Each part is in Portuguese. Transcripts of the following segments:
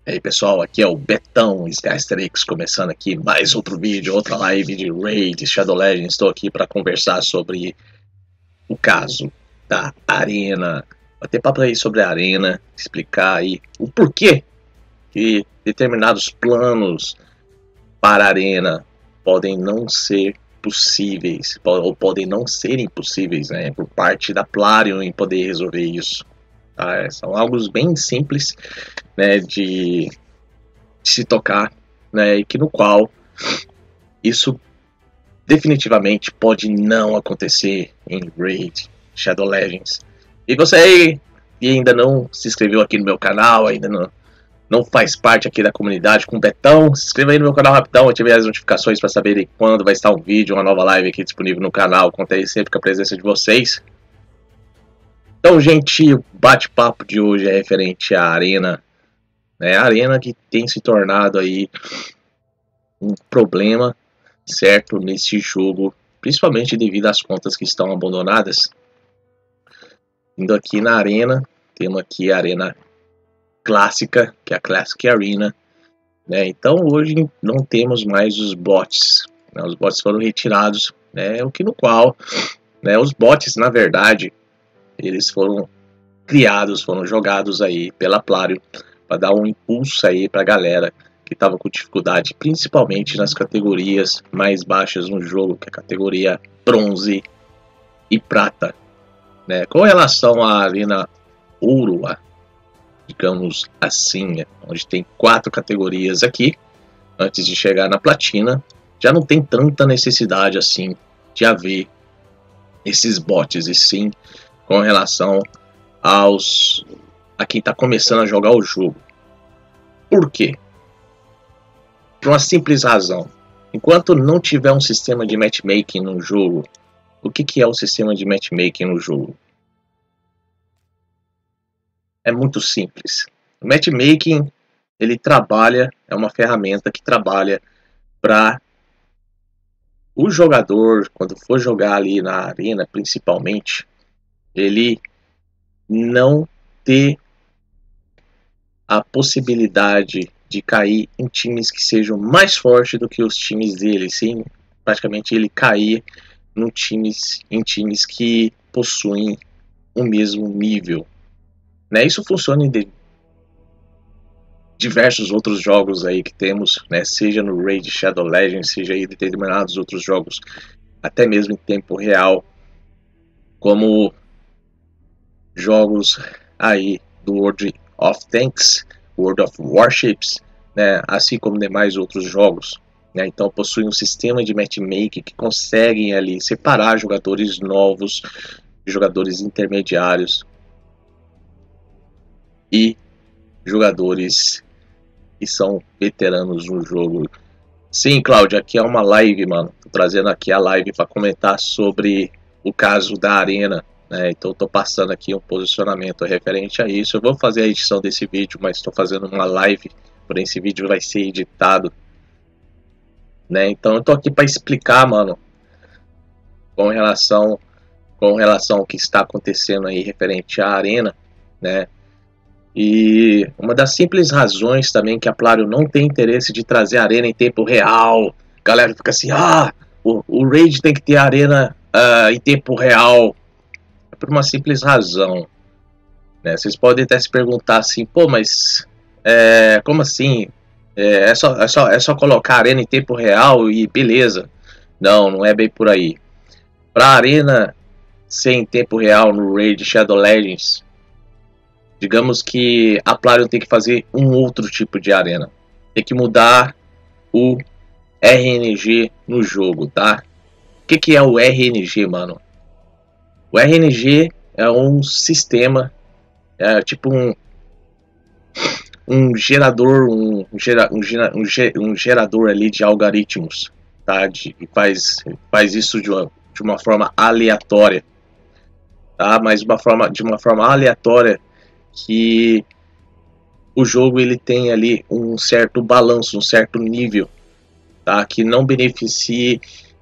E aí pessoal, aqui é o Betão Skystrix, começando aqui mais outro vídeo, outra live de Raid Shadow Legends. Estou aqui para conversar sobre o caso da Arena, bater papo aí sobre a Arena, explicar aí o porquê que determinados planos para a Arena podem não ser possíveis, ou podem não ser impossíveis, né, por parte da Plarium em poder resolver isso. Tá? São algo bem simples, né, de se tocar, né, e que no qual isso definitivamente pode não acontecer em Raid Shadow Legends. E você aí que ainda não se inscreveu aqui no meu canal, ainda não faz parte aqui da comunidade com o Betão, se inscreva aí no meu canal rapidão, ative as notificações para saberem quando vai estar um vídeo, uma nova live aqui disponível no canal. Conto aí sempre com a presença de vocês. Então, gente, o bate-papo de hoje é referente à Arena, né? A Arena que tem se tornado aí um problema, certo, nesse jogo, principalmente devido às contas que estão abandonadas. Indo aqui na Arena, temos aqui a Arena Clássica, que é a Classic Arena, né? Então hoje não temos mais os bots, né? Os bots foram retirados, né? O que no qual, né, os bots, na verdade, eles foram criados, foram jogados aí pela Plarium para dar um impulso aí para a galera que estava com dificuldade, principalmente nas categorias mais baixas no jogo, que é a categoria bronze e prata, né? Com relação à Arena Ouro, digamos assim, onde tem 4 categorias aqui, antes de chegar na platina, já não tem tanta necessidade assim de haver esses bots, e sim com relação a quem está começando a jogar o jogo. Por quê? Por uma simples razão. Enquanto não tiver um sistema de matchmaking no jogo, o que é o sistema de matchmaking no jogo? É muito simples. O matchmaking, ele trabalha, é uma ferramenta que trabalha para o jogador, quando for jogar ali na arena, principalmente, ele não ter a possibilidade de cair em times que sejam mais fortes do que os times dele, sim, praticamente ele cair em times que possuem o mesmo nível, né? Isso funciona em diversos outros jogos aí que temos, né? Seja no Raid Shadow Legends, seja em determinados outros jogos, até mesmo em tempo real, como jogos aí do World of Tanks, World of Warships, né, assim como demais outros jogos, né? Então possui um sistema de matchmaking que conseguem ali separar jogadores novos, jogadores intermediários e jogadores que são veteranos no jogo. Sim, Cláudio, aqui é uma live, mano. Tô trazendo aqui a live para comentar sobre o caso da Arena, né? Então tô passando aqui um posicionamento referente a isso. Eu vou fazer a edição desse vídeo, mas estou fazendo uma live, porém esse vídeo vai ser editado, né? Então eu tô aqui para explicar, mano, com relação ao que está acontecendo aí referente à Arena, né? E uma das simples razões também que a Plarium não tem interesse de trazer a Arena em tempo real. A galera fica assim, o Raid tem que ter a Arena em tempo real. É por uma simples razão, né? Vocês podem até se perguntar assim, pô, mas como assim? É só colocar a Arena em tempo real e beleza. Não, não é bem por aí. Para a Arena ser em tempo real no Raid Shadow Legends, digamos que a Plarium tem que fazer um outro tipo de arena. Tem que mudar o RNG no jogo, tá? O que é o RNG, mano? O RNG é um sistema, é tipo um gerador, um gerador ali de algoritmos, tá? Faz isso de uma forma aleatória, tá? Mas de uma forma aleatória que o jogo ele tem ali um certo balanço, um certo nível, tá? Que não beneficie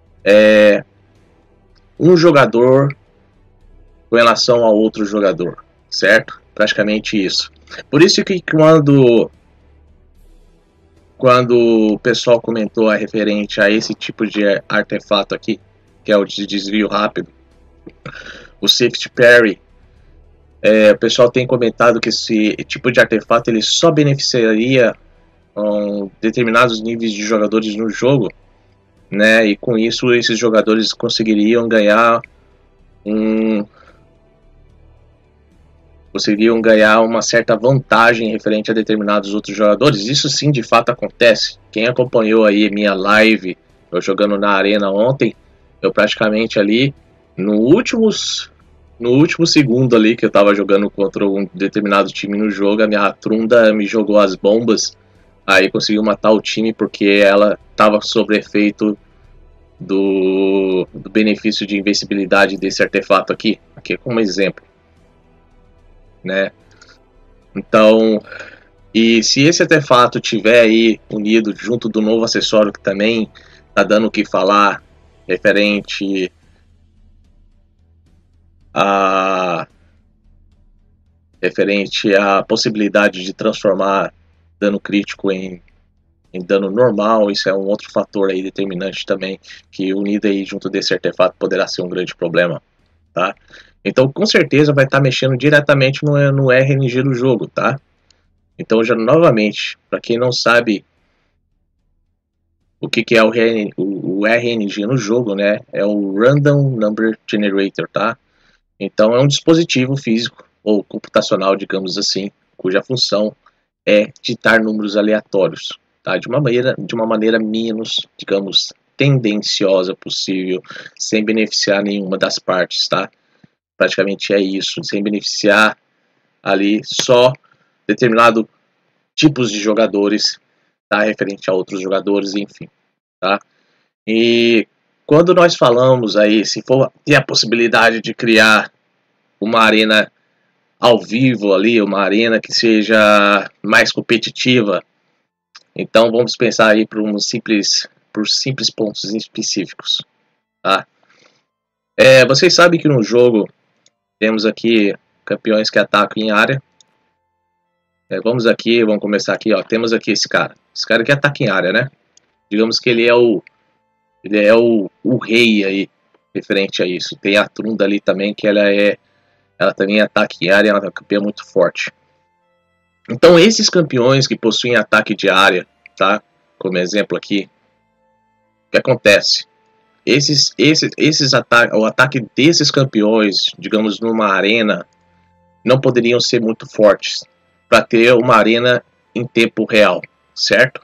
um jogador com relação a outro jogador, certo? Praticamente isso. Por isso que quando quando o pessoal comentou a referente a esse tipo de artefato aqui, que é o de desvio rápido, o Safety Parry, o pessoal tem comentado que esse tipo de artefato ele só beneficiaria determinados níveis de jogadores no jogo, né? E com isso esses jogadores conseguiriam ganhar uma certa vantagem referente a determinados outros jogadores. Isso sim de fato acontece. Quem acompanhou aí minha live, eu jogando na arena ontem, eu praticamente ali no último segundo ali que eu tava jogando contra um determinado time no jogo, a minha Trunda me jogou as bombas, aí conseguiu matar o time porque ela tava sob efeito do benefício de invencibilidade desse artefato aqui como exemplo, né? Então, e se esse artefato tiver aí unido junto do novo acessório que também tá dando o que falar referente à possibilidade de transformar dano crítico em dano normal, isso é um outro fator aí determinante também, que unido aí junto desse artefato poderá ser um grande problema, tá? Então com certeza vai estar mexendo diretamente no RNG do jogo, tá? Então já novamente, para quem não sabe o que é o RNG no jogo, né? É o Random Number Generator, tá? Então é um dispositivo físico ou computacional, digamos assim, cuja função é ditar números aleatórios, tá? De uma maneira menos, digamos, tendenciosa possível, sem beneficiar nenhuma das partes, tá? Praticamente é isso, sem beneficiar ali só determinado tipos de jogadores, tá? Referente a outros jogadores, enfim, tá? E quando nós falamos aí, se for ter a possibilidade de criar uma arena ao vivo ali, uma arena que seja mais competitiva, então vamos pensar aí por simples pontos específicos, tá? Vocês sabem que no jogo temos aqui campeões que atacam em área. Vamos começar aqui, ó. Temos aqui esse cara que ataca em área, né? Digamos que ele é o rei aí referente a isso. Tem a Trunda ali também, que ela também ataca em área, ela é uma campeã muito forte. Então esses campeões que possuem ataque de área, tá? Como exemplo aqui, o que acontece? O ataque desses campeões, digamos numa arena, não poderiam ser muito fortes para ter uma arena em tempo real, certo?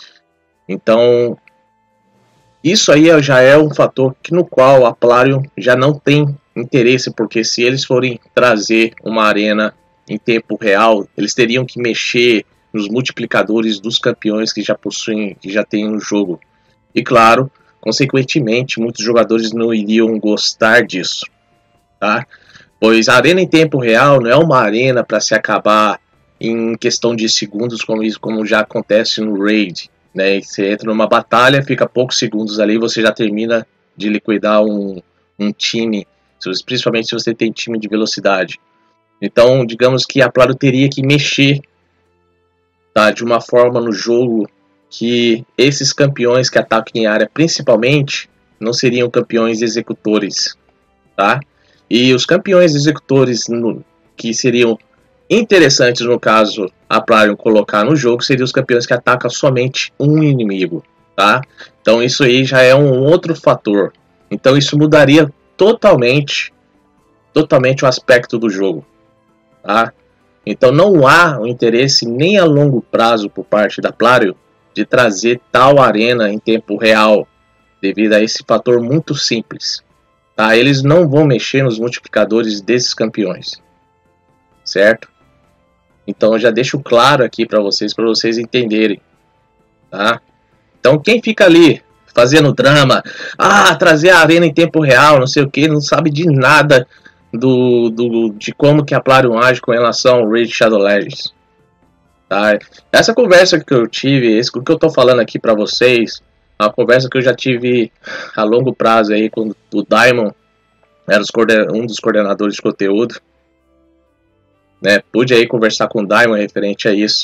Então isso aí já é um fator no qual a Plarium já não tem interesse, porque se eles forem trazer uma arena em tempo real, eles teriam que mexer nos multiplicadores dos campeões que já possuem, que já tem no jogo. E claro, consequentemente, muitos jogadores não iriam gostar disso, tá? Pois a arena em tempo real não é uma arena para se acabar em questão de segundos, como já acontece no Raid, né? Você entra numa batalha, fica poucos segundos ali, você já termina de liquidar um time, principalmente se você tem time de velocidade. Então, digamos que a Plarium teria que mexer, tá, de uma forma no jogo que esses campeões que atacam em área, principalmente, não seriam campeões executores, tá? E os campeões executores que seriam interessantes, no caso, a Plarium colocar no jogo, seriam os campeões que atacam somente um inimigo, tá? Então isso aí já é um outro fator. Então isso mudaria totalmente o aspecto do jogo, tá? Então não há um interesse nem a longo prazo por parte da Plarium de trazer tal arena em tempo real, devido a esse fator muito simples, tá? Eles não vão mexer nos multiplicadores desses campeões, certo? Então eu já deixo claro aqui para vocês entenderem, tá? Então quem fica ali fazendo drama, trazer a arena em tempo real, não sei o que, não sabe de nada de como que a Plarium age com relação ao Raid Shadow Legends, tá? Essa conversa que eu tive, o que eu tô falando aqui para vocês, é uma conversa que eu já tive a longo prazo aí, quando o Diamond era um dos coordenadores de conteúdo, né? Pude aí conversar com o Diamond referente a isso.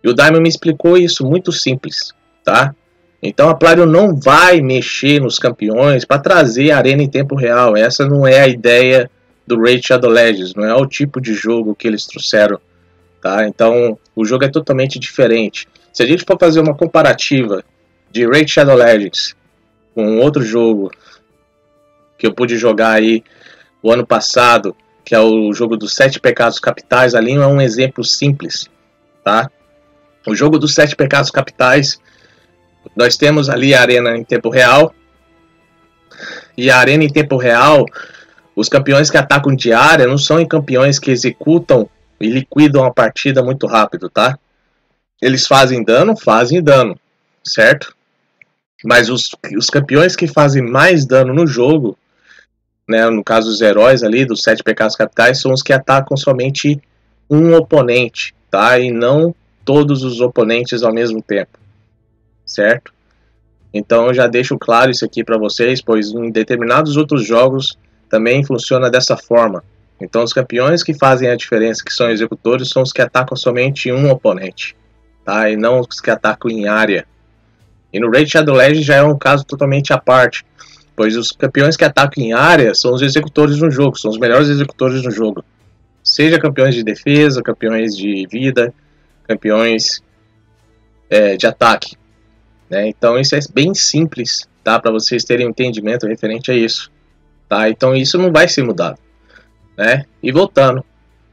E o Diamond me explicou isso muito simples, tá? Então a Plarium não vai mexer nos campeões para trazer a arena em tempo real. Essa não é a ideia do Raid Shadow Legends, não é o tipo de jogo que eles trouxeram, tá? Então o jogo é totalmente diferente. Se a gente for fazer uma comparativa de Raid Shadow Legends com outro jogo que eu pude jogar aí o ano passado, que é o jogo dos 7 Pecados Capitais, ali é um exemplo simples, tá? O jogo dos 7 Pecados Capitais, nós temos ali a arena em tempo real, e a arena em tempo real, os campeões que atacam de área não são campeões que executam e liquidam a partida muito rápido, tá? Eles fazem dano, certo? Mas os campeões que fazem mais dano no jogo, né, no caso os heróis ali dos 7 Pecados Capitais, são os que atacam somente um oponente, tá? E não todos os oponentes ao mesmo tempo, certo? Então eu já deixo claro isso aqui para vocês, pois em determinados outros jogos também funciona dessa forma. Então os campeões que fazem a diferença, que são executores, são os que atacam somente um oponente, tá? E não os que atacam em área. E no Raid Shadow Legends já é um caso totalmente à parte, pois os campeões que atacam em área são os executores no jogo, são os melhores executores no jogo. Seja campeões de defesa, campeões de vida, campeões de ataque, né? Então isso é bem simples, tá? Para vocês terem um entendimento referente a isso, tá? Então isso não vai ser mudado, né? E voltando,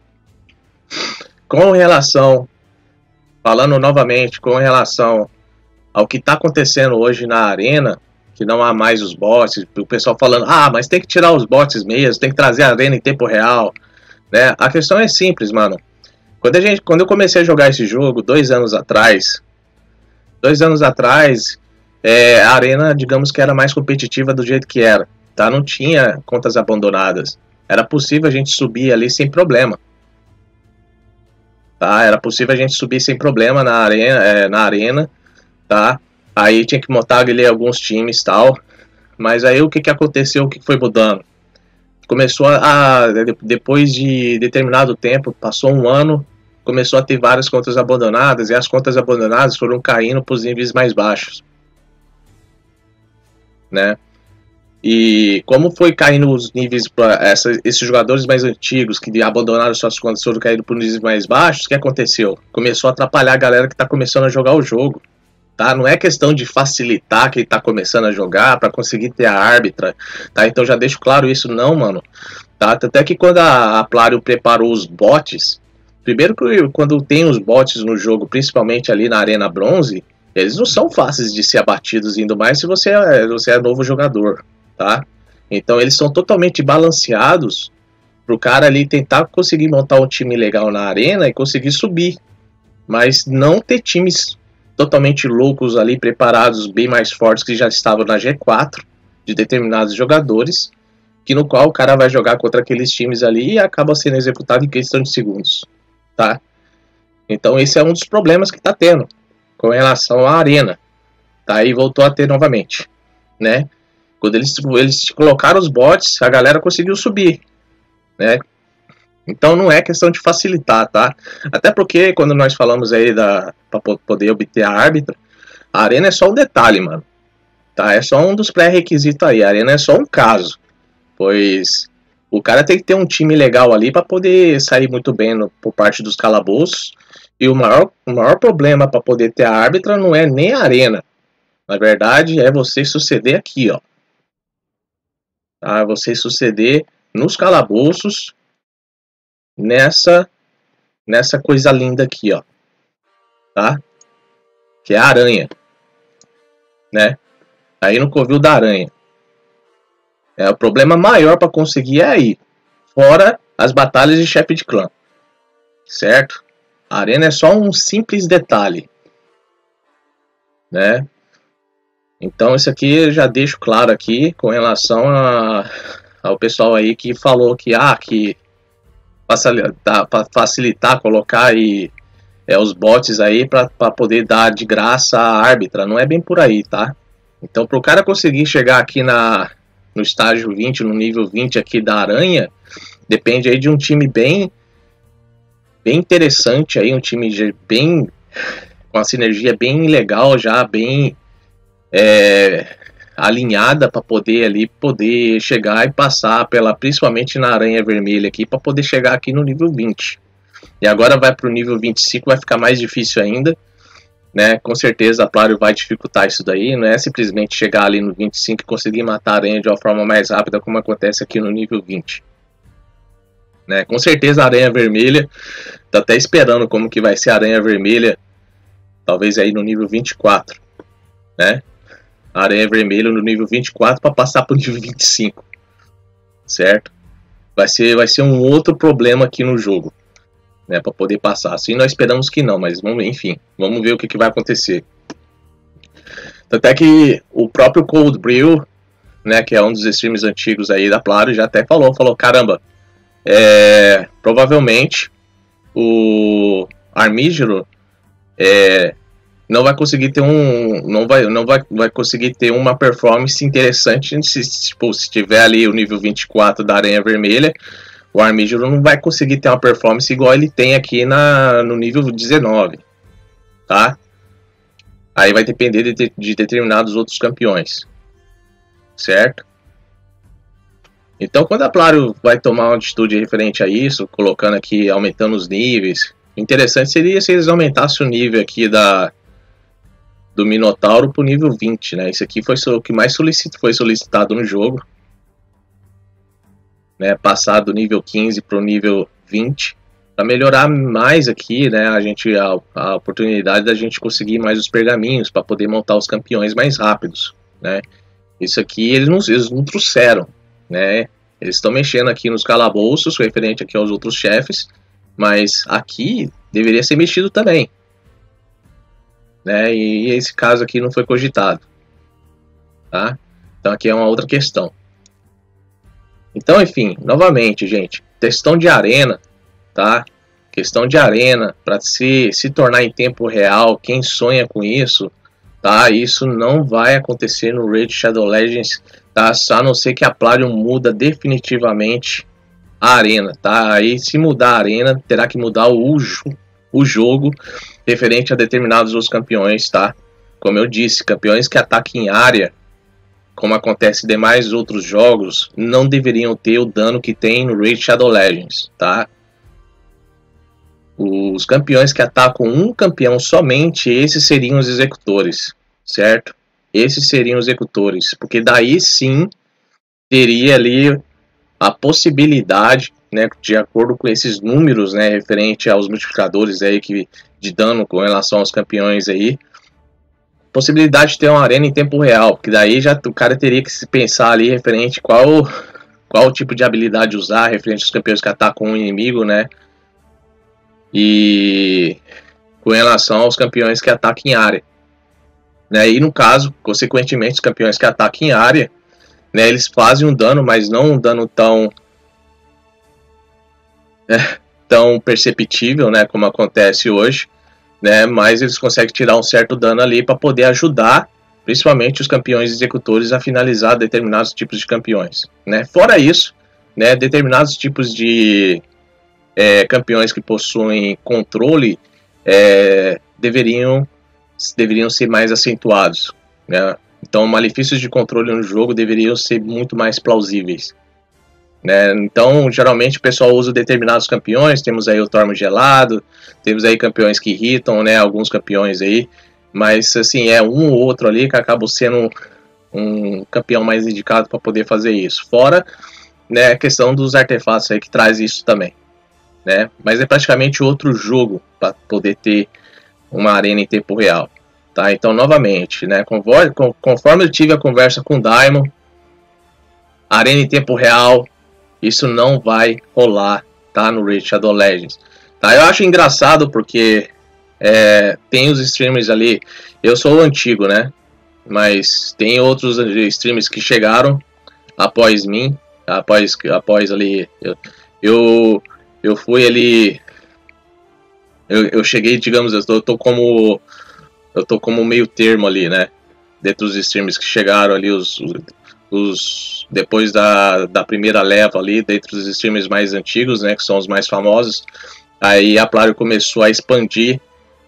com relação, falando novamente, com relação ao que está acontecendo hoje na arena, que não há mais os bots, o pessoal falando, mas tem que tirar os bots mesmo, tem que trazer a arena em tempo real, né? A questão é simples, mano. Quando eu comecei a jogar esse jogo 2 anos atrás, a arena, digamos que era mais competitiva do jeito que era, tá? Não tinha contas abandonadas, era possível a gente subir ali sem problema, tá? Era possível a gente subir sem problema na arena, tá? Aí tinha que montar ali alguns times e tal, mas aí o que aconteceu, o que foi mudando? Começou depois de determinado tempo, passou um ano, começou a ter várias contas abandonadas, e as contas abandonadas foram caindo para os níveis mais baixos, né? E como foi caindo os níveis para esses jogadores mais antigos que abandonaram suas contas, foram caindo para os níveis mais baixos, o que aconteceu? Começou a atrapalhar a galera que está começando a jogar o jogo. Tá? Não é questão de facilitar quem tá começando a jogar para conseguir ter a árbitra, tá? Então já deixo claro isso, não, mano, tá? Até que quando a Plarium preparou os bots, primeiro que quando tem os bots no jogo, principalmente ali na Arena Bronze, eles não são fáceis de ser abatidos, ainda mais se você é novo jogador, tá? Então eles são totalmente balanceados pro cara ali tentar conseguir montar um time legal na arena e conseguir subir, mas não ter times totalmente loucos ali, preparados, bem mais fortes, que já estavam na G4 de determinados jogadores, que no qual o cara vai jogar contra aqueles times ali e acaba sendo executado em questão de segundos, tá? Então esse é um dos problemas que tá tendo com relação à arena, tá? E voltou a ter novamente, né? Quando eles colocaram os bots, a galera conseguiu subir, né? Então não é questão de facilitar, tá? Até porque quando nós falamos aí para poder obter a árbitra, a arena é só um detalhe, mano, tá? É só um dos pré-requisitos aí. A arena é só um caso, pois o cara tem que ter um time legal ali para poder sair muito bem por parte dos calabouços. E o maior problema para poder ter a árbitra não é nem a arena. Na verdade, é você suceder aqui, ó. Tá? Você suceder nos calabouços, nessa coisa linda aqui, ó, tá? Que é a aranha, né? Aí no covil da aranha. O problema maior para conseguir é aí, fora as batalhas de chefe de clã, certo? A arena é só um simples detalhe, né? Então isso aqui eu já deixo claro aqui com relação ao pessoal aí que falou que para facilitar, colocar aí os bots aí para poder dar de graça a árbitra. Não é bem por aí, tá? Então, para o cara conseguir chegar aqui no estágio 20, no nível 20 aqui da aranha, depende aí de um time bem interessante, aí, um time bem com a sinergia bem legal, já bem alinhada para poder chegar e passar principalmente na Aranha Vermelha aqui, para poder chegar aqui no nível 20. E agora vai para o nível 25, vai ficar mais difícil ainda, né? Com certeza a Plario vai dificultar isso daí, não é simplesmente chegar ali no 25 e conseguir matar a aranha de uma forma mais rápida, como acontece aqui no nível 20. Né? Com certeza a Aranha Vermelha, tá até esperando como que vai ser a Aranha Vermelha, talvez aí no nível 24, né? A Aranha Vermelha no nível 24 para passar para o nível 25, certo? Vai ser um outro problema aqui no jogo, né, para poder passar. Assim nós esperamos que não, mas enfim, vamos ver o que vai acontecer. Até que o próprio Cold Brew, né, que é um dos streams antigos aí da Plario, já até falou, caramba, provavelmente o Armígero não vai conseguir ter vai conseguir ter uma performance interessante se tiver ali o nível 24 da Aranha Vermelha. O Armígero não vai conseguir ter uma performance igual ele tem aqui no nível 19, tá? Aí vai depender de determinados outros campeões, certo? Então, quando a Plario vai tomar uma atitude referente a isso, colocando aqui, aumentando os níveis, o interessante seria se eles aumentassem o nível aqui do Minotauro para o nível 20, né? Isso aqui foi o que mais foi solicitado no jogo. Né, passar do nível 15 para o nível 20, para melhorar mais aqui, né, a oportunidade da gente conseguir mais os pergaminhos para poder montar os campeões mais rápidos, né. Isso aqui eles não trouxeram, né, eles estão mexendo aqui nos calabouços referente aqui aos outros chefes, mas aqui deveria ser mexido também, né, e esse caso aqui não foi cogitado, tá? Então aqui é uma outra questão. Então, enfim, novamente, gente, questão de arena, tá? Questão de arena, para se tornar em tempo real, quem sonha com isso, tá? Isso não vai acontecer no Raid Shadow Legends, tá? A não ser que a Plario muda definitivamente a arena, tá? Aí, se mudar a arena, terá que mudar o jogo referente a determinados outros campeões, tá? Como eu disse, campeões que ataquem em área, como acontece em demais outros jogos, não deveriam ter o dano que tem no Raid Shadow Legends, tá? Os campeões que atacam um campeão somente, esses seriam os executores, certo? Esses seriam os executores, porque daí sim teria ali a possibilidade, né, de acordo com esses números, né, referente aos multiplicadores aí de dano com relação aos campeões aí, possibilidade de ter uma arena em tempo real, porque daí o cara teria que se pensar ali referente qual tipo de habilidade usar referente aos campeões que atacam um inimigo, né? E com relação aos campeões que atacam em área, né? E no caso, consequentemente, os campeões que atacam em área, né, eles fazem um dano, mas não um dano tão perceptível, né, como acontece hoje, né, mas eles conseguem tirar um certo dano ali para poder ajudar, principalmente os campeões executores, a finalizar determinados tipos de campeões, né. Fora isso, né, determinados tipos de campeões que possuem controle deveriam ser mais acentuados, né. Então, malefícios de controle no jogo deveriam ser muito mais plausíveis, né? Então, geralmente o pessoal usa determinados campeões. Temos aí o Tormo Gelado, temos aí campeões que irritam, né? Alguns campeões aí, mas assim, um ou outro ali que acaba sendo um campeão mais indicado para poder fazer isso. Fora, né, a questão dos artefatos aí que traz isso também, né? Mas é praticamente outro jogo para poder ter uma arena em tempo real. Tá, então, novamente, né, conforme eu tive a conversa com o Daimon, arena em tempo real, isso não vai rolar, tá, no Raid Shadow Legends. Tá, eu acho engraçado porque tem os streamers ali, eu sou o antigo, né, mas tem outros streamers que chegaram após mim, após ali, eu fui ali, eu cheguei, digamos, eu tô como meio termo ali, né, dentro dos streamers que chegaram ali, depois da primeira leva ali, dentro dos streamers mais antigos, né, que são os mais famosos. Aí a Plario começou a expandir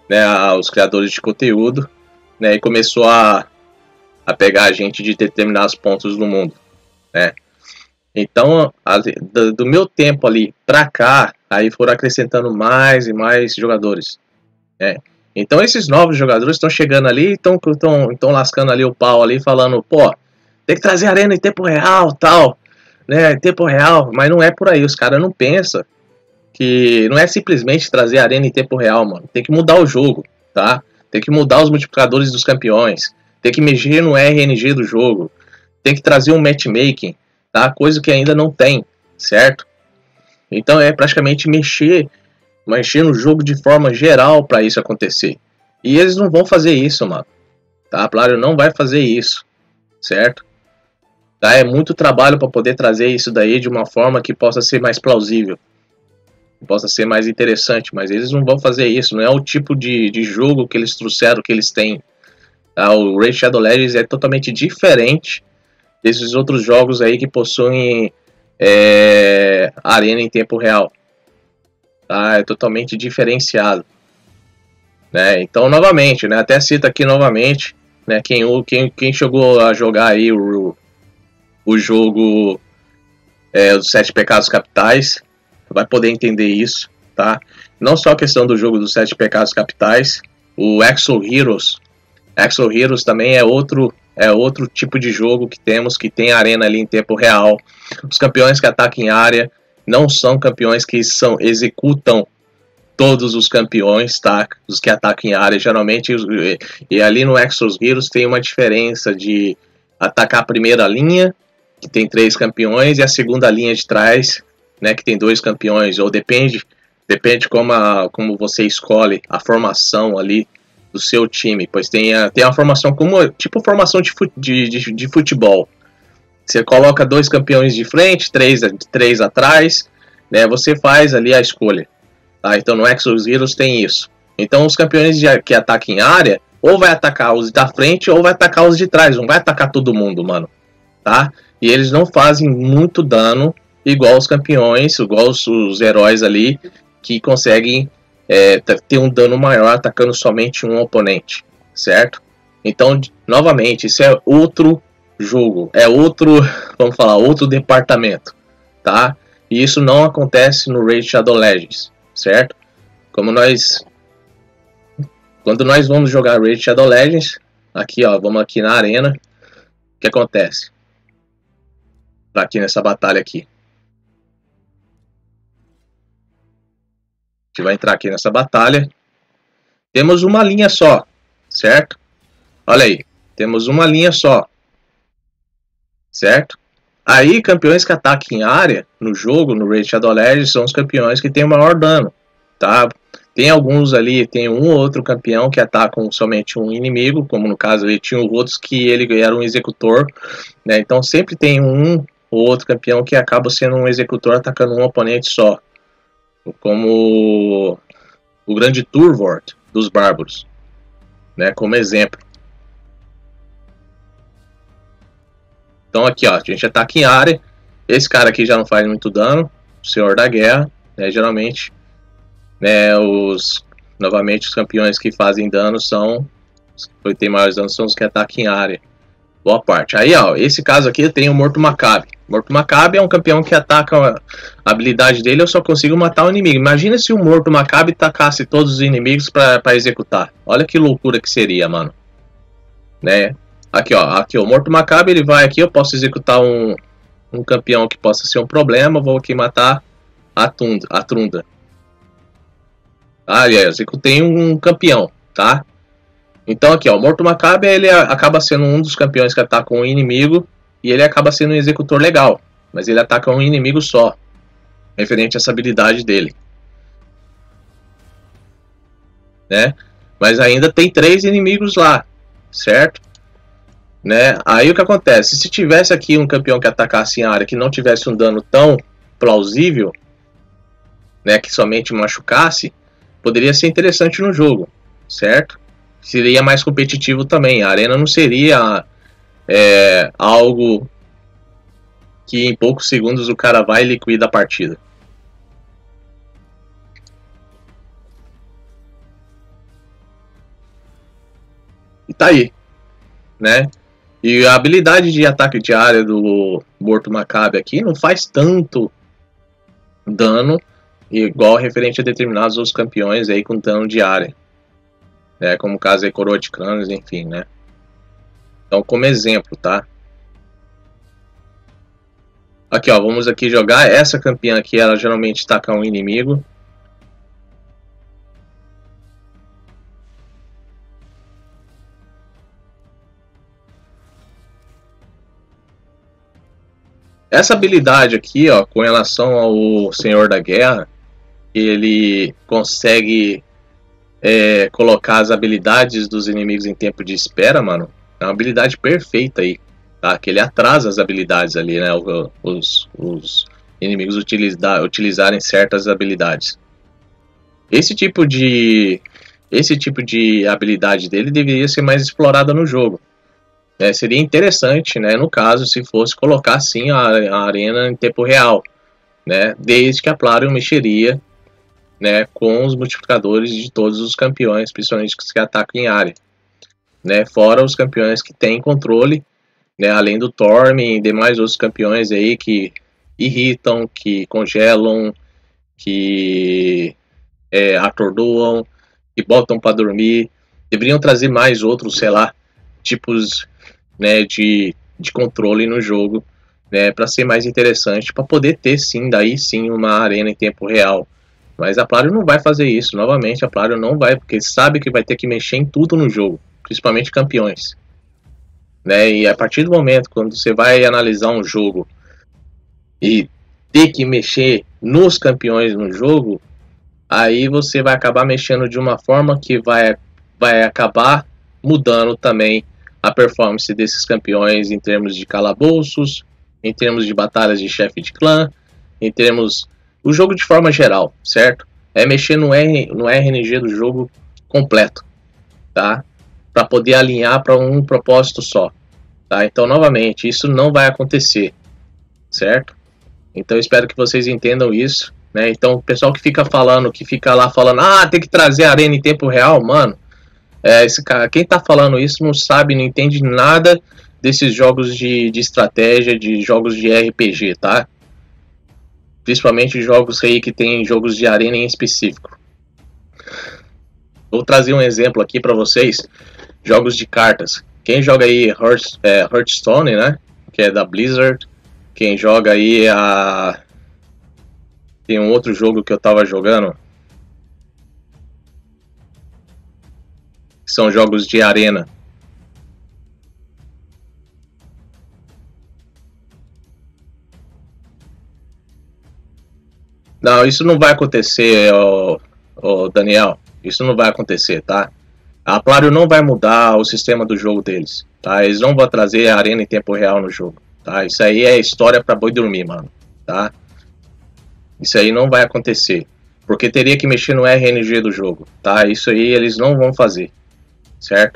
né, os criadores de conteúdo, né, e começou a pegar a gente de determinados pontos do mundo, né. Então, do meu tempo ali pra cá, aí foram acrescentando mais e mais jogadores, né. Então esses novos jogadores estão chegando ali e estão lascando ali o pau ali, falando, pô, tem que trazer arena em tempo real, tal, né, em tempo real, mas não é por aí, os caras não pensam que não é simplesmente trazer arena em tempo real, mano, tem que mudar o jogo, tá? Tem que mudar os multiplicadores dos campeões, tem que mexer no RNG do jogo, tem que trazer um matchmaking, tá? Coisa que ainda não tem, certo? Então é praticamente mexer no jogo de forma geral para isso acontecer. E eles não vão fazer isso, mano. Tá? A Plarium não vai fazer isso, certo? Tá? É muito trabalho para poder trazer isso daí de uma forma que possa ser mais plausível, que possa ser mais interessante, mas eles não vão fazer isso. Não é o tipo de jogo que eles trouxeram, que eles têm. Tá? O Raid Shadow Legends é totalmente diferente desses outros jogos aí que possuem arena em tempo real. Tá? É totalmente diferenciado, né? Então, novamente, né? Até cito aqui novamente, né? Quem chegou a jogar aí o jogo dos 7 Pecados Capitais vai poder entender isso, tá? Não só a questão do jogo dos 7 Pecados Capitais, o Exo Heroes também é outro tipo de jogo que temos, que tem arena ali em tempo real. Os campeões que atacam em área não são campeões que executam todos os campeões, tá? Os que atacam em área, geralmente, e ali no Exos Heroes tem uma diferença de atacar a primeira linha, que tem 3 campeões, e a segunda linha de trás, né, que tem 2 campeões, ou depende como você escolhe a formação ali do seu time, pois tem a formação tipo formação de futebol. Você coloca 2 campeões de frente, 3 atrás, né, você faz ali a escolha. Tá? Então no Exos Heroes tem isso. Então os campeões que atacam em área, ou vai atacar os da frente, ou vai atacar os de trás, não vai atacar todo mundo, mano. Tá? E eles não fazem muito dano, igual os campeões, igual os heróis ali, que conseguem ter um dano maior atacando somente um oponente, certo? Então, novamente, isso é outro jogo, é outro, vamos falar, outro departamento, tá? E isso não acontece no Raid Shadow Legends, certo? Quando nós vamos jogar Raid Shadow Legends, aqui ó, vamos aqui na arena, o que acontece? Aqui nessa batalha aqui. A gente vai entrar aqui nessa batalha. Temos uma linha só, certo? Olha aí, temos uma linha só, certo? Aí, campeões que atacam em área no jogo, no Raid Shadow Legends, são os campeões que têm o maior dano, tá? Tem alguns ali, tem um ou outro campeão que atacam somente um inimigo, como no caso ali tinha outros que ele era um executor, né? Então sempre tem um ou outro campeão que acaba sendo um executor atacando um oponente só, como o grande Turvort dos Bárbaros, né? Como exemplo. Então aqui ó, a gente ataca em área, esse cara aqui já não faz muito dano, o Senhor da Guerra, né? Geralmente, né, novamente os campeões que fazem dano são, que tem maiores danos são os que atacam em área. Boa parte. Aí, ó, esse caso aqui tem o Morto Macabre. Morto Macabre é um campeão que ataca a habilidade dele, eu só consigo matar o inimigo. Imagina se o Morto Macabre tacasse todos os inimigos para executar. Olha que loucura que seria, mano. Né? Aqui, ó, o Morto Macabre, ele vai aqui, eu posso executar um campeão que possa ser um problema, vou aqui matar a Trunda. Aliás, executei um campeão, tá? Então aqui, ó, o Morto Macabre, ele acaba sendo um dos campeões que atacam um inimigo e ele acaba sendo um executor legal, mas ele ataca um inimigo só, referente a essa habilidade dele, né? Mas ainda tem 3 inimigos lá, certo? Né? Aí o que acontece? Se tivesse aqui um campeão que atacasse em área que não tivesse um dano tão plausível, né, que somente machucasse, poderia ser interessante no jogo, certo? Seria mais competitivo também. A arena não seria algo que em poucos segundos o cara vai e liquida a partida. E tá aí, né? E a habilidade de ataque de área do Morto Maccabi aqui não faz tanto dano igual referente a determinados outros campeões aí com dano de área, né? Como o caso aí Coroa de Canos, enfim, né? Então, como exemplo, tá? Aqui, ó, vamos aqui jogar. Essa campeã aqui, ela geralmente taca um inimigo. Essa habilidade aqui, ó, com relação ao Senhor da Guerra, ele consegue colocar as habilidades dos inimigos em tempo de espera, mano. É uma habilidade perfeita aí, tá? Que ele atrasa as habilidades ali, né? Os inimigos utilizarem certas habilidades. Esse tipo de habilidade dele deveria ser mais explorada no jogo. Seria interessante, né, no caso, se fosse colocar sim a arena em tempo real, né, desde que a Plarium mexeria, né, com os multiplicadores de todos os campeões, principalmente os que atacam em área, né, fora os campeões que têm controle, né, além do Torm e demais outros campeões aí que irritam, que congelam, que atordoam, que botam para dormir. Deveriam trazer mais outros, sei lá, tipos, né, de controle no jogo, né, para ser mais interessante, para poder ter sim, daí sim, uma arena em tempo real. Mas a Plarium não vai fazer isso, novamente, a Plarium não vai, porque sabe que vai ter que mexer em tudo no jogo, principalmente campeões. Né, e a partir do momento quando você vai analisar um jogo e ter que mexer nos campeões no jogo, aí você vai acabar mexendo de uma forma que vai acabar mudando também a performance desses campeões em termos de calabouços, em termos de batalhas de chefe de clã, em termos o jogo de forma geral, certo? É mexer no RNG do jogo completo, tá? Para poder alinhar para um propósito só, tá? Então, novamente, isso não vai acontecer, certo? Então, espero que vocês entendam isso, né? Então, o pessoal que fica lá falando, tem que trazer a arena em tempo real, mano. Esse cara, quem tá falando isso não sabe, não entende nada desses jogos de estratégia, de jogos de RPG, tá? Principalmente jogos aí que tem jogos de arena em específico. Vou trazer um exemplo aqui para vocês, jogos de cartas. Quem joga aí Hearthstone, né? Que é da Blizzard. Quem joga aí tem um outro jogo que eu tava jogando. São jogos de arena. Não, isso não vai acontecer, Daniel. Isso não vai acontecer, tá? A Plarium não vai mudar o sistema do jogo deles, tá? Eles não vão trazer a arena em tempo real no jogo, tá? Isso aí é história pra boi dormir, mano, tá? Isso aí não vai acontecer, porque teria que mexer no RNG do jogo, tá? Isso aí eles não vão fazer, certo?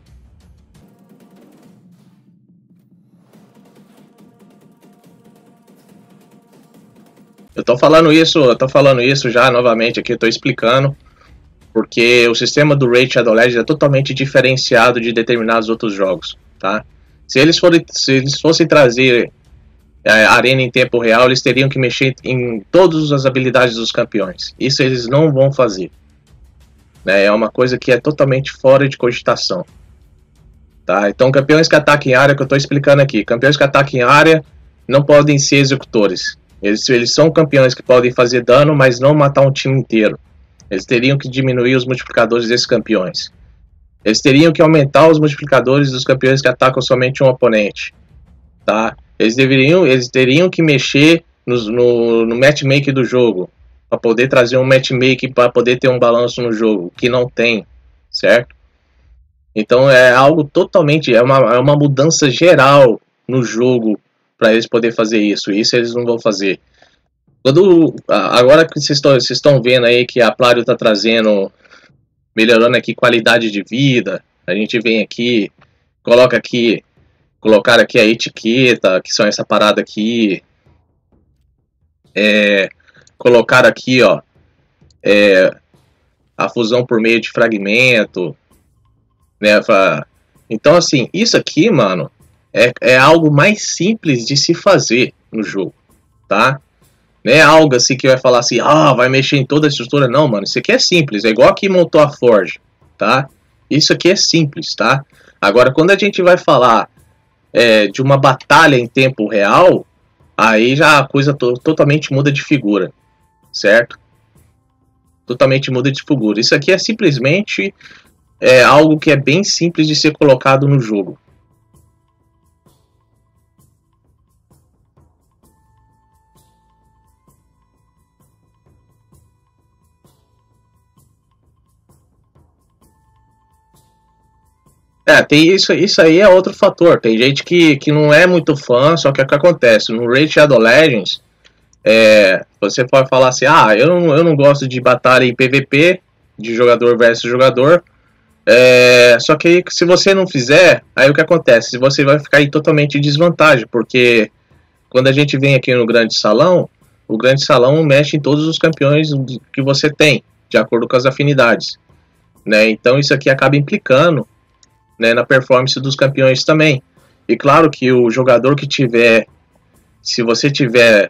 Eu tô falando isso já novamente aqui, eu tô explicando, porque o sistema do Raid Shadow Legends é totalmente diferenciado de determinados outros jogos, tá? Se eles fossem trazer a arena em tempo real, eles teriam que mexer em todas as habilidades dos campeões. Isso eles não vão fazer. Né? É uma coisa que é totalmente fora de cogitação. Tá? Então, campeões que atacam em área, que eu estou explicando aqui, campeões que atacam em área não podem ser executores. Eles são campeões que podem fazer dano, mas não matar um time inteiro. Eles teriam que diminuir os multiplicadores desses campeões. Eles teriam que aumentar os multiplicadores dos campeões que atacam somente um oponente. Tá? Eles teriam que mexer no matchmaking do jogo, para poder trazer um matchmaking, para poder ter um balanço no jogo, que não tem, certo? Então é algo totalmente, é uma mudança geral no jogo para eles poderem fazer isso. Isso eles não vão fazer. Agora que vocês estão vendo aí que a Plarium está trazendo, melhorando aqui qualidade de vida, a gente vem aqui, colocar aqui a etiqueta, que são essa parada aqui, colocar aqui, ó, a fusão por meio de fragmento, né, Então, assim, isso aqui, mano, é algo mais simples de se fazer no jogo, tá? Não é algo assim que vai falar assim, vai mexer em toda a estrutura. Não, mano, isso aqui é simples, é igual aqui montou a Forge, tá? Isso aqui é simples, tá? Agora, quando a gente vai falar de uma batalha em tempo real, aí já a coisa totalmente muda de figura, certo? Totalmente muda de figura. Isso aqui é simplesmente algo que é bem simples de ser colocado no jogo. Tem isso aí é outro fator. Tem gente que não é muito fã, só que o que acontece? No Raid Shadow Legends, você pode falar assim, eu não gosto de batalha em PVP, de jogador versus jogador, só que se você não fizer, aí o que acontece? Você vai ficar em totalmente desvantagem, porque quando a gente vem aqui no grande salão, o grande salão mexe em todos os campeões que você tem, de acordo com as afinidades, né? Então isso aqui acaba implicando, né, na performance dos campeões também. E claro que o jogador que tiver, se você tiver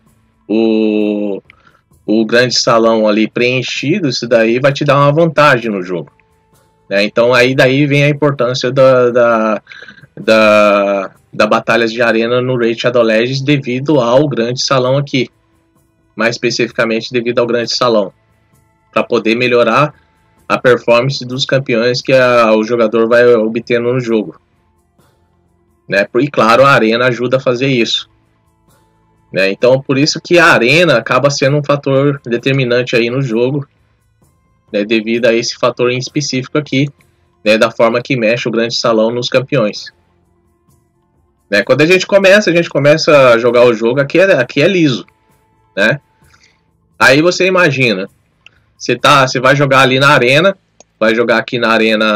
o grande salão ali preenchido, isso daí vai te dar uma vantagem no jogo, né? Então aí daí vem a importância da batalhas de arena no Raid Shadow Legends devido ao grande salão aqui, mais especificamente devido ao grande salão, para poder melhorar a performance dos campeões que o jogador vai obtendo no jogo, né? E claro, a arena ajuda a fazer isso, né? Então por isso que a arena acaba sendo um fator determinante aí no jogo, né? Devido a esse fator em específico aqui, né? Da forma que mexe o grande salão nos campeões, né? Quando a gente começa a jogar o jogo, aqui é liso, né? Aí você imagina, você vai jogar ali na arena, vai jogar aqui na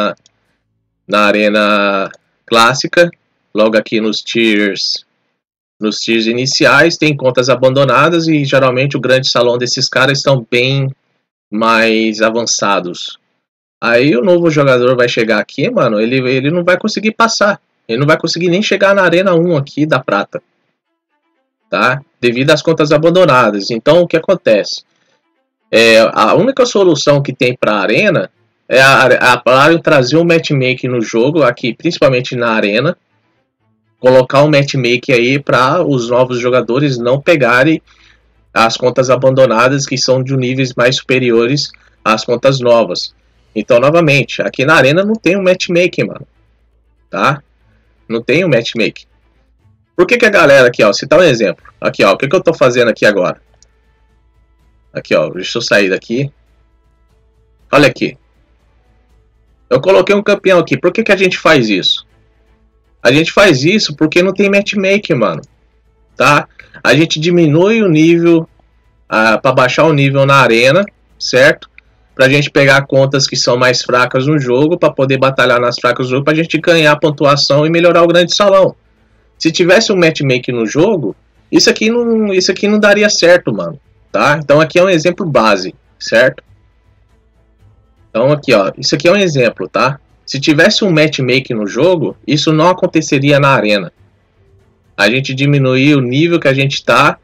arena clássica, logo aqui nos tiers iniciais, tem contas abandonadas e geralmente o grande salão desses caras estão bem mais avançados. Aí o novo jogador vai chegar aqui, mano, ele não vai conseguir passar, ele não vai conseguir nem chegar na arena 1 aqui da prata, tá? Devido às contas abandonadas. Então o que acontece? A única solução que tem para a arena é a Plarium trazer um matchmaking no jogo, aqui principalmente na arena, colocar um matchmaking aí para os novos jogadores não pegarem as contas abandonadas que são de níveis mais superiores às contas novas. Então, novamente, aqui na arena não tem um matchmaking, mano, tá? Não tem um matchmaking. Por que a galera aqui, ó, citar um exemplo. Aqui, ó, o que eu tô fazendo aqui agora? Aqui, ó, deixa eu sair daqui. Olha aqui. Eu coloquei um campeão aqui. Por que a gente faz isso? A gente faz isso porque não tem matchmaking, mano. Tá? A gente diminui o nível para baixar o nível na arena, certo? Pra gente pegar contas que são mais fracas no jogo, para poder batalhar nas fracas do jogo, pra gente ganhar pontuação e melhorar o grande salão. Se tivesse um matchmaking no jogo, isso aqui não daria certo, mano. Tá? Então aqui é um exemplo base, certo? Então aqui, ó, isso aqui é um exemplo, tá? Se tivesse um matchmaking no jogo, isso não aconteceria na arena. A gente diminuir o nível que a gente tá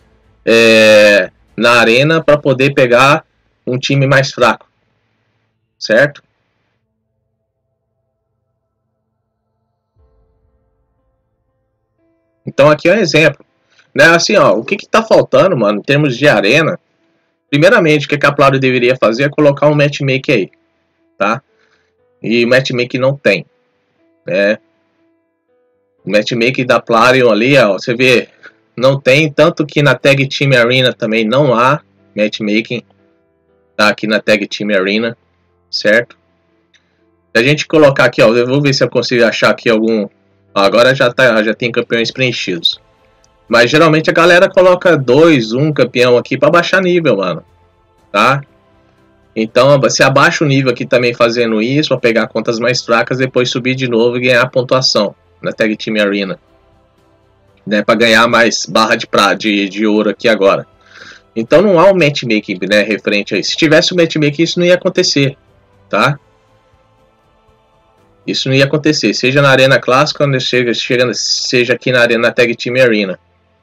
na arena para poder pegar um time mais fraco, certo? Então aqui é um exemplo, né? Assim, ó, o que tá faltando, mano, em termos de arena? Primeiramente, o que a Plarium deveria fazer é colocar um matchmaking aí, tá? E o matchmaking não tem, né? O matchmaking da Plarium ali, ó, você vê, não tem, tanto que na Tag Team Arena também não há matchmaking, tá? Aqui na Tag Team Arena, certo? Se a gente colocar aqui, ó, eu vou ver se eu consigo achar aqui algum. Ó, agora já tem campeões preenchidos. Mas geralmente a galera coloca 2, 1 campeão aqui para baixar nível, mano, tá? Então você abaixa o nível aqui também fazendo isso, para pegar contas mais fracas, depois subir de novo e ganhar pontuação na Tag Team Arena, né? Para ganhar mais barra de ouro aqui agora. Então não há um matchmaking, né, referente a isso. Se tivesse um matchmaking, isso não ia acontecer, tá? Isso não ia acontecer, seja na Arena Clássica, ou seja aqui na Arena Tag Team Arena.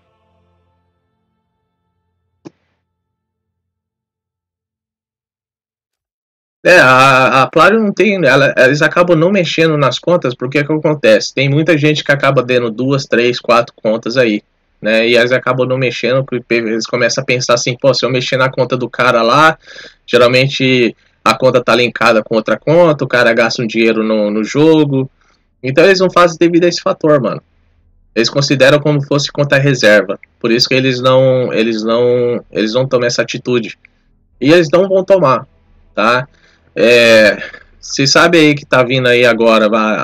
A Plarium não tem. Eles acabam não mexendo nas contas, porque é que acontece? Tem muita gente que acaba dando 2, 3, 4 contas aí. Né? E eles acabam não mexendo, porque eles começam a pensar assim, pô, se eu mexer na conta do cara lá, geralmente a conta tá linkada com outra conta, o cara gasta um dinheiro no jogo. Então eles não fazem devido a esse fator, mano. Eles consideram como fosse conta reserva. Por isso que eles não tomam essa atitude. E eles não vão tomar, tá? Você sabe aí que tá vindo aí agora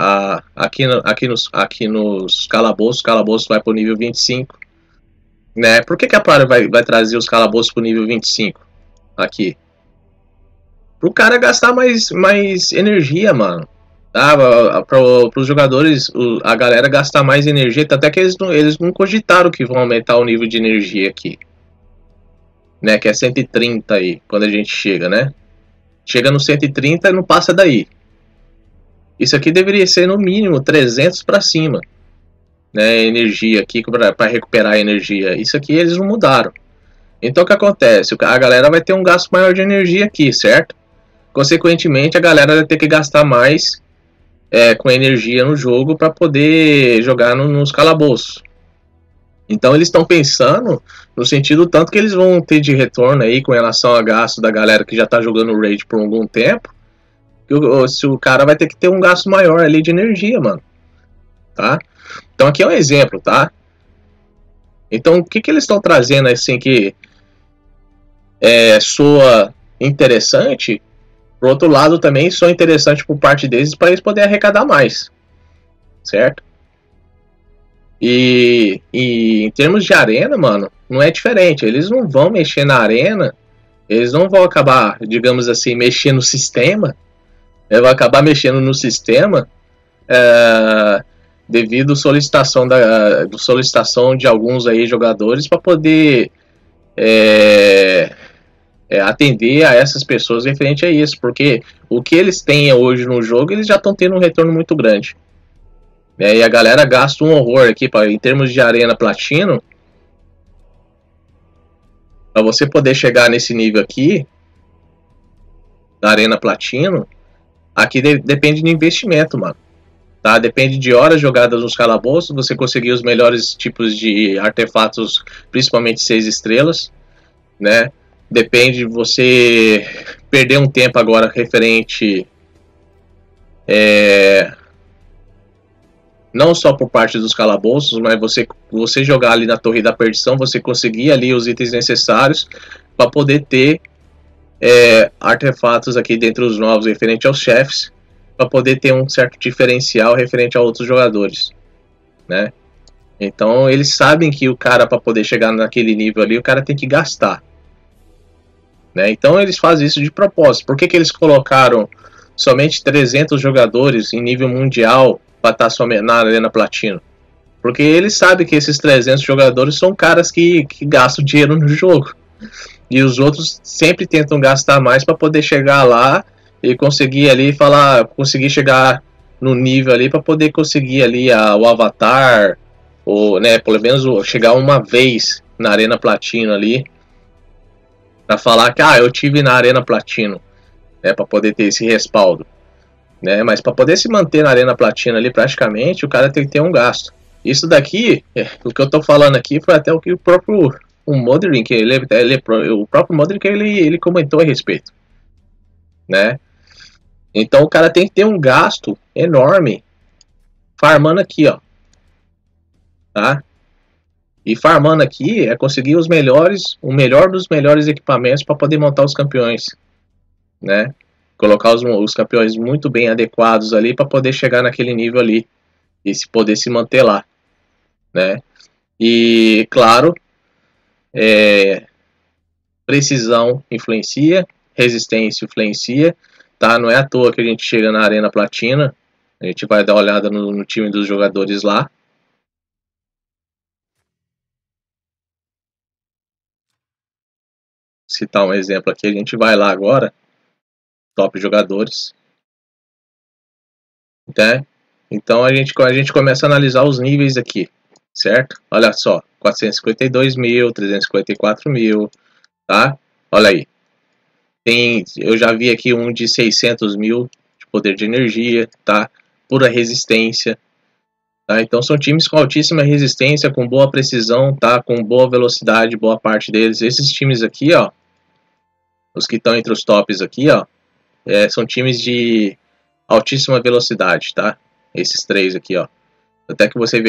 aqui nos calabouços vai pro nível 25, né? Por que a Para vai trazer os calabouços pro nível 25 aqui? Pro cara gastar mais energia, mano. Tá? Pros jogadores, a galera gastar mais energia, até que eles não cogitaram que vão aumentar o nível de energia aqui, né? Que é 130 aí, quando a gente chega, né? Chega no 130 e não passa daí. Isso aqui deveria ser no mínimo 300 para cima, né? Energia aqui para recuperar a energia. Isso aqui eles não mudaram. Então o que acontece? A galera vai ter um gasto maior de energia aqui, certo? Consequentemente, a galera vai ter que gastar mais com energia no jogo para poder jogar nos calabouços. Então eles estão pensando no sentido tanto que eles vão ter de retorno aí com relação a gasto da galera que já está jogando Raid por algum tempo. Se o cara vai ter que ter um gasto maior ali de energia, mano. Tá? Então aqui é um exemplo, tá? Então o que eles estão trazendo assim que soa interessante, por outro lado também soa interessante por parte deles para eles poderem arrecadar mais, certo? E em termos de arena, mano, não é diferente. Eles não vão mexer na arena, eles não vão acabar, digamos assim, mexendo no sistema. Eles vão acabar mexendo no sistema é, devido à solicitação de alguns aí jogadores para poder atender a essas pessoas referente a isso, porque o que eles têm hoje no jogo, eles já estão tendo um retorno muito grande. E a galera gasta um horror aqui, em termos de arena platino, para você poder chegar nesse nível aqui, da arena platino, aqui depende de investimento, mano. Tá? Depende de horas jogadas nos calabouços, você conseguir os melhores tipos de artefatos, principalmente 6 estrelas, né? Depende de você perder um tempo agora referente não só por parte dos calabouços, mas você jogar ali na Torre da Perdição, você conseguir ali os itens necessários para poder ter artefatos aqui dentre os novos referente aos chefes, para poder ter um certo diferencial referente a outros jogadores, né? Então eles sabem que o cara, para poder chegar naquele nível ali, o cara tem que gastar, né? Então eles fazem isso de propósito. Por que eles colocaram somente 300 jogadores em nível mundial para estar na Arena Platino? Porque eles sabem que esses 300 jogadores são caras que gastam dinheiro no jogo. E os outros sempre tentam gastar mais para poder chegar lá e conseguir ali conseguir chegar no nível ali para poder conseguir ali o avatar, ou, né, pelo menos chegar uma vez na Arena Platino ali para falar que eu tive na Arena Platino, né, para poder ter esse respaldo, né? Mas para poder se manter na Arena Platino ali praticamente, o cara tem que ter um gasto. Isso daqui, o que eu tô falando aqui foi até o que o próprio Modric, o próprio Modric ele comentou a respeito, né? Então o cara tem que ter um gasto enorme farmando aqui, ó, tá? E farmando aqui é conseguir o melhor dos melhores equipamentos para poder montar os campeões, né? Colocar os campeões muito bem adequados ali para poder chegar naquele nível ali e poder se manter lá, né? E claro, precisão influencia, resistência influencia, tá? Não é à toa que a gente chega na Arena Platina, a gente vai dar uma olhada no time dos jogadores lá. Citar um exemplo aqui, a gente vai lá agora, top jogadores. né? Então a gente começa a analisar os níveis aqui, certo? Olha só, 452 mil, 354 mil, tá? Olha aí. Eu já vi aqui um de 600 mil de poder de energia, tá? Pura resistência, tá? Então são times com altíssima resistência, com boa precisão, tá? Com boa velocidade, boa parte deles. Esses times aqui, ó, os que estão entre os tops aqui, ó, são times de altíssima velocidade, tá? Esses três aqui, ó. Até que você vê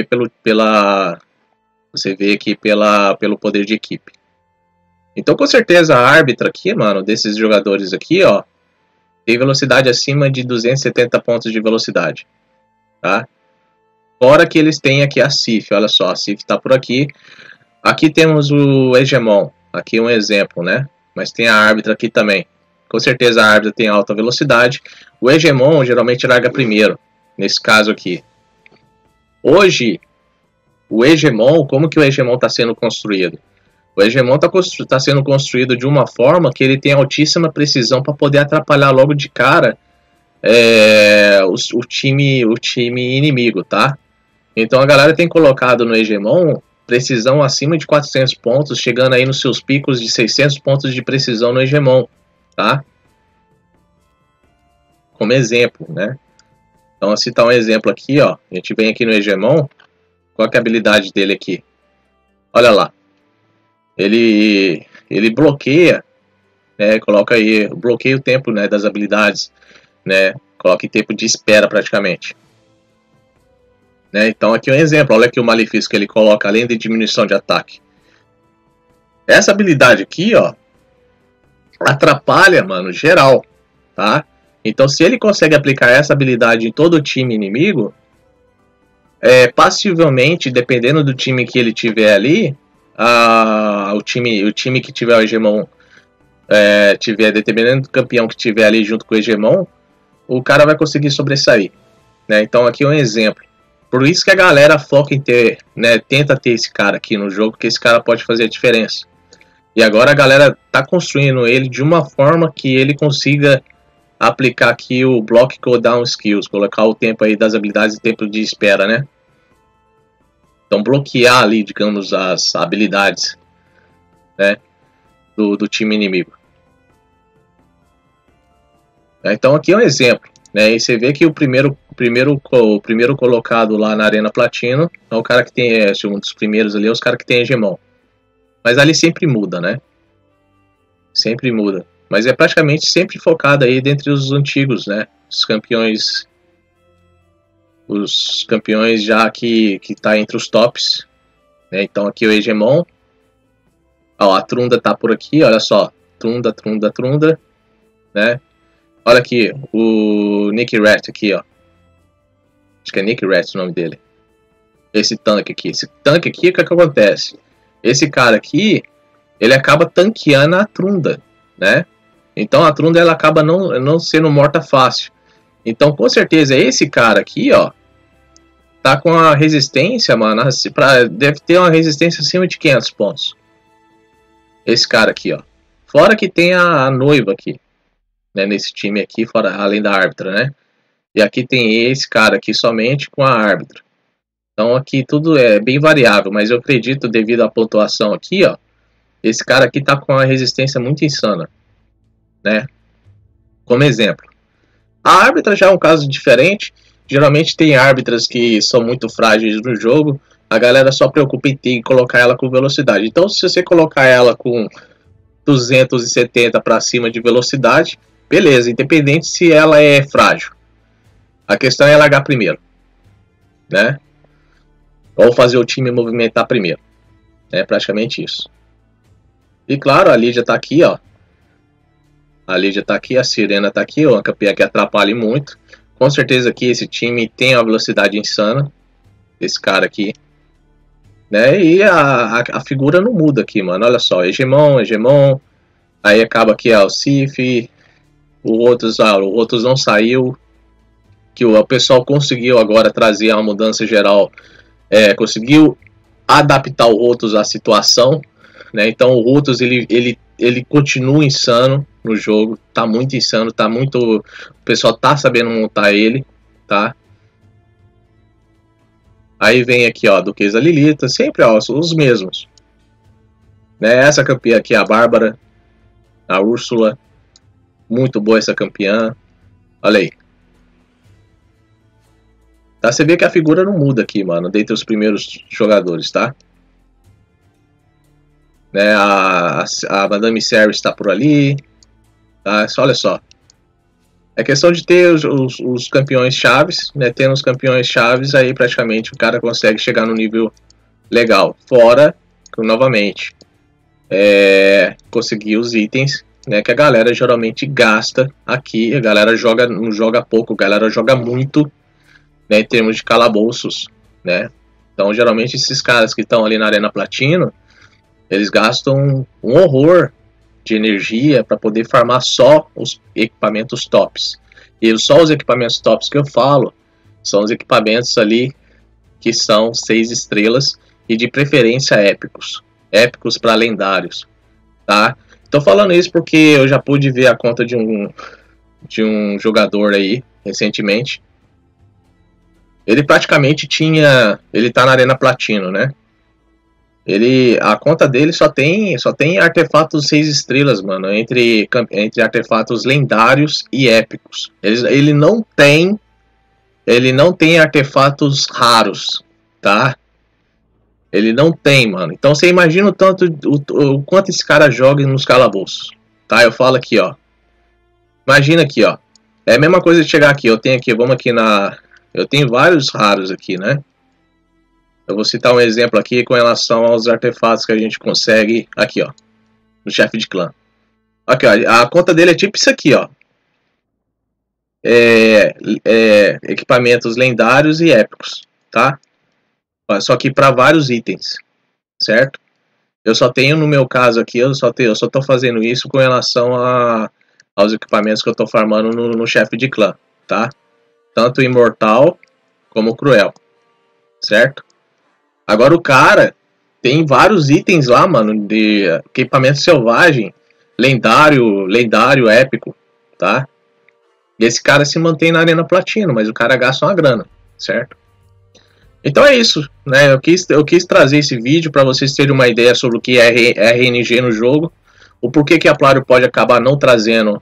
você vê aqui pelo poder de equipe. Então, com certeza, a árbitra aqui, mano, desses jogadores aqui, ó, tem velocidade acima de 270 pontos de velocidade, tá? Fora que eles têm aqui a Sif, olha só, a Sif tá por aqui. Aqui temos o Hegemon, aqui um exemplo, né? Mas tem a árbitra aqui também. Com certeza a árbitra tem alta velocidade. O Hegemon geralmente larga primeiro, nesse caso aqui. Hoje, o Hegemon, como que o Hegemon está sendo construído? O Hegemon está sendo construído de uma forma que ele tem altíssima precisão para poder atrapalhar logo de cara o time inimigo, tá? Então a galera tem colocado no Hegemon precisão acima de 400 pontos, chegando aí nos seus picos de 600 pontos de precisão no Hegemon, tá? Como exemplo, né? Então, vou citar um exemplo aqui, ó. A gente vem aqui no Hegemon. Qual que é a habilidade dele aqui? Olha lá. Ele bloqueia, né? Coloca aí, bloqueia o tempo, né, das habilidades, né? Coloca em tempo de espera praticamente. Né? Então aqui é um exemplo. Olha aqui o malefício que ele coloca além de diminuição de ataque. Essa habilidade aqui, ó, atrapalha, mano, geral, tá? Então, se ele consegue aplicar essa habilidade em todo o time inimigo, passivelmente, dependendo do time que ele tiver ali, o time que tiver o Hegemon, dependendo do campeão que tiver ali junto com o Hegemon, o cara vai conseguir sobressair, né? Então, aqui é um exemplo. Por isso que a galera foca em ter, né, tenta ter esse cara aqui no jogo, que esse cara pode fazer a diferença. E agora a galera tá construindo ele de uma forma que ele consiga aplicar aqui o Block Cooldown Skills, colocar o tempo aí das habilidades e tempo de espera, né? Então bloquear ali, digamos, as habilidades, né, do time inimigo. Então aqui é um exemplo, né? E você vê que o primeiro colocado lá na Arena Platino é o cara que tem, um dos primeiros ali é os caras que tem Hegemon. Mas ali sempre muda, né? Sempre muda. Mas é praticamente sempre focado aí dentre os antigos, né? Os campeões já que tá entre os tops, né? Então aqui o Hegemon. Ó, a Trunda tá por aqui, olha só. Trunda, né? Olha aqui, o Nick Rat aqui, ó. Acho que é Nick Rat o nome dele. Esse tanque aqui. Esse tanque aqui, o que acontece? Esse cara aqui, ele acaba tanqueando a Trunda, né? Então a Trunda ela acaba não sendo morta fácil. Então com certeza esse cara aqui, ó, tá com a resistência, mano, deve ter uma resistência acima de 500 pontos. Esse cara aqui, ó. Fora que tem a noiva aqui, né, nesse time aqui, fora, além da árbitra, né? E aqui tem esse cara aqui somente com a árbitra. Então aqui tudo é bem variável, mas eu acredito, devido à pontuação aqui, ó, esse cara aqui tá com uma resistência muito insana, né? Como exemplo. A árbitra já é um caso diferente. Geralmente tem árbitras que são muito frágeis no jogo. A galera só preocupa em colocar ela com velocidade. Então se você colocar ela com 270 para cima de velocidade, beleza, independente se ela é frágil. A questão é largar primeiro, né? Ou fazer o time movimentar primeiro. É praticamente isso. E claro, a Lídia tá aqui, ó. A Lídia tá aqui, a Sirena tá aqui, ó, uma campeã que atrapalha muito. Com certeza aqui esse time tem uma velocidade insana. Esse cara aqui, né? E a figura não muda aqui, mano. Olha só, Hegemon. Aí acaba aqui, ó, o Sif. O outros não saiu. Que o pessoal conseguiu agora trazer uma mudança geral. Conseguiu adaptar o Rotos à situação, né? Então o Rotos ele continua insano no jogo, tá muito insano, o pessoal tá sabendo montar ele, tá? Aí vem aqui, ó, Duquesa Lilita, sempre, ó, os mesmos. Né? Essa campeã aqui, a Bárbara, a Úrsula, muito boa essa campeã. Olha aí. Tá? Você vê que a figura não muda aqui, mano, dentre os primeiros jogadores, tá? Né? A Madame Serres está por ali, tá? Olha só. É questão de ter os campeões chaves, né? Tendo os campeões chaves, aí praticamente o cara consegue chegar no nível legal. Fora, novamente, conseguir os itens, né? Que a galera geralmente gasta aqui. A galera não joga pouco, a galera joga muito, né? Em termos de calabouços, né? Então, geralmente, esses caras que estão ali na Arena Platino, eles gastam um horror de energia para poder farmar só os equipamentos tops. E só os equipamentos tops que eu falo são os equipamentos ali que são 6 estrelas e de preferência épicos. Épicos para lendários, tá? Tô falando isso porque eu já pude ver a conta de um jogador aí recentemente. Ele praticamente ele tá na Arena Platino, né? A conta dele só tem artefatos 6 estrelas, mano, entre artefatos lendários e épicos. Ele não tem artefatos raros, tá? Ele não tem, mano. Então você imagina o quanto esse cara joga nos calabouços, tá? Eu falo aqui, ó. Imagina aqui, ó. É a mesma coisa de chegar aqui. Eu tenho vários raros aqui, né? Eu vou citar um exemplo aqui com relação aos artefatos que a gente consegue aqui, ó, no chefe de clã. Aqui, ó, a conta dele é tipo isso aqui, ó. Equipamentos lendários e épicos, tá? Só que para vários itens, certo? Eu só tenho, no meu caso aqui, eu só tô fazendo isso com relação aos equipamentos que eu tô farmando no chefe de clã, tá? Tanto imortal como cruel, certo? Agora o cara tem vários itens lá, mano, de equipamento selvagem, lendário, épico, tá? E esse cara se mantém na Arena Platino, mas o cara gasta uma grana, certo? Então é isso, né? Eu quis trazer esse vídeo para vocês terem uma ideia sobre o que é RNG no jogo, o porquê que a Plarium pode acabar não trazendo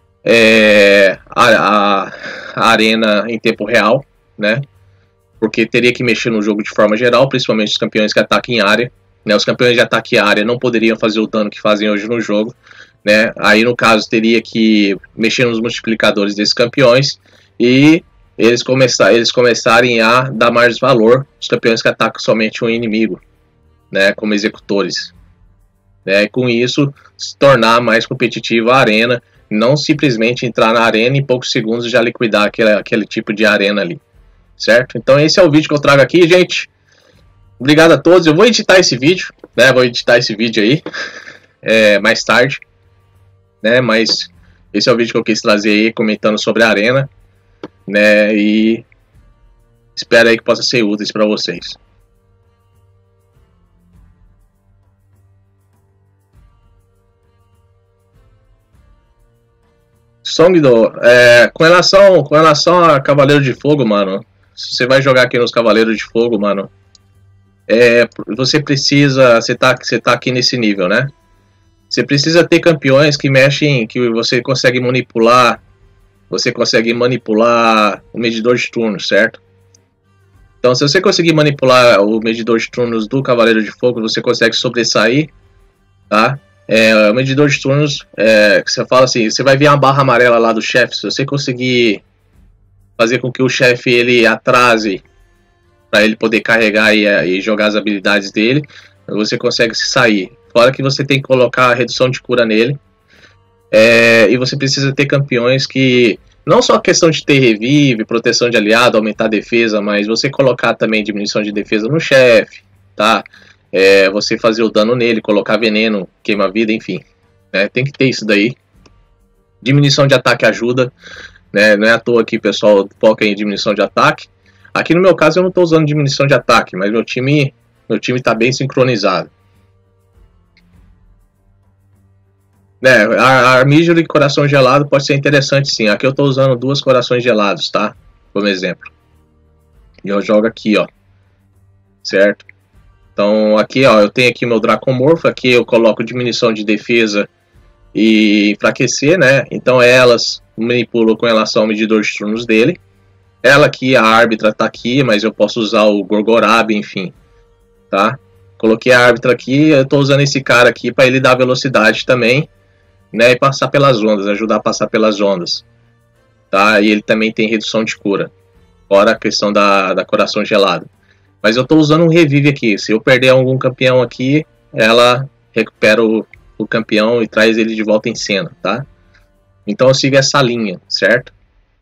a arena em tempo real, né? Porque teria que mexer no jogo de forma geral, principalmente os campeões que atacam em área, né? Os campeões de ataque em área não poderiam fazer o dano que fazem hoje no jogo, né? Aí no caso teria que mexer nos multiplicadores desses campeões e eles começarem a dar mais valor aos campeões que atacam somente um inimigo, né? Como executores, né? E com isso se tornar mais competitiva a arena, não simplesmente entrar na arena e em poucos segundos já liquidar aquele tipo de arena ali. Certo? Então esse é o vídeo que eu trago aqui, gente. Obrigado a todos. Eu vou editar esse vídeo, né? Vou editar esse vídeo aí mais tarde, né? Mas esse é o vídeo que eu quis trazer aí, comentando sobre a arena, né? E espero aí que possa ser útil para vocês. Songdo, com relação a Cavaleiro de Fogo, mano. Se você vai jogar aqui nos Cavaleiros de Fogo, mano, você precisa, você tá aqui nesse nível, né? Você precisa ter campeões que mexem, que você consegue manipular o medidor de turnos, certo? Então, se você conseguir manipular o medidor de turnos do Cavaleiro de Fogo, você consegue sobressair, tá? O medidor de turnos, que você fala assim, você vai ver uma barra amarela lá do chefe, se você conseguir fazer com que o chefe ele atrase para ele poder carregar e jogar as habilidades dele, você consegue se sair. Fora que você tem que colocar a redução de cura nele. E você precisa ter campeões que não só a questão de ter revive, proteção de aliado, aumentar a defesa, mas você colocar também diminuição de defesa no chefe, tá? Você fazer o dano nele, colocar veneno, queima-vida, enfim, né? Tem que ter isso daí. Diminuição de ataque ajuda, né? Não é à toa que o pessoal foca em diminuição de ataque. Aqui no meu caso eu não estou usando diminuição de ataque, mas meu time está bem sincronizado. A Armígero e Coração Gelado pode ser interessante sim. Aqui eu estou usando 2 corações gelados, tá? Como exemplo. E eu jogo aqui, ó. certo? Então aqui, ó, eu tenho aqui meu Dracomorfo, aqui eu coloco diminuição de defesa e enfraquecer, né? Então elas manipulam com relação ao medidor de turnos dele. Ela aqui, a árbitra tá aqui, mas eu posso usar o Gorgorab, enfim, tá? Coloquei a árbitra aqui, eu tô usando esse cara aqui para ele dar velocidade também, né? E passar pelas ondas, ajudar a passar pelas ondas, tá? E ele também tem redução de cura, fora a questão da Coração Gelado. Mas eu tô usando um revive aqui, se eu perder algum campeão aqui, ela recupera o campeão e traz ele de volta em cena, tá? Então eu sigo essa linha, certo?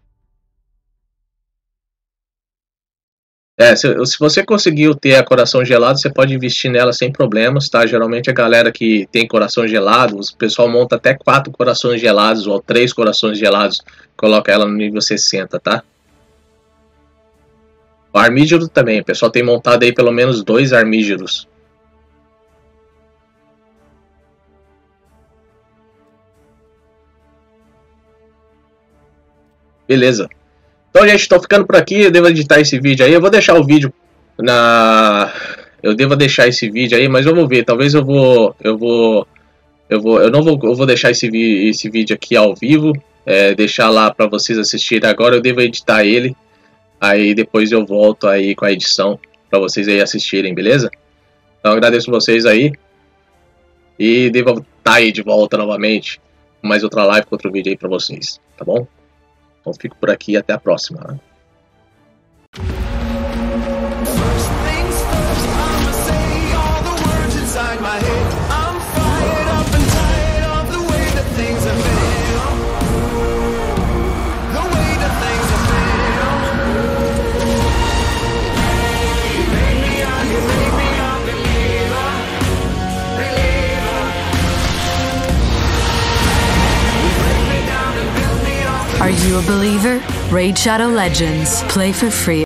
Se você conseguiu ter a Coração Gelado, você pode investir nela sem problemas, tá? Geralmente a galera que tem Coração Gelado, o pessoal monta até 4 Corações Gelados ou 3 Corações Gelados, coloca ela no nível 60, tá? O Armígero também, o pessoal tem montado aí pelo menos 2 Armígeros. Beleza. Então, gente, estou ficando por aqui. Eu devo editar esse vídeo aí. Eu vou deixar o vídeo na... Eu devo deixar esse vídeo aí, mas eu vou ver. Talvez eu vou deixar esse vídeo aqui ao vivo. Deixar lá para vocês assistirem agora. Eu devo editar ele. Aí depois eu volto aí com a edição para vocês aí assistirem, beleza? Então agradeço vocês aí. E devo estar aí de volta novamente com mais outra live, com outro vídeo aí para vocês, tá bom? Então fico por aqui e até a próxima, né? Are you a believer? Raid Shadow Legends. Play for free.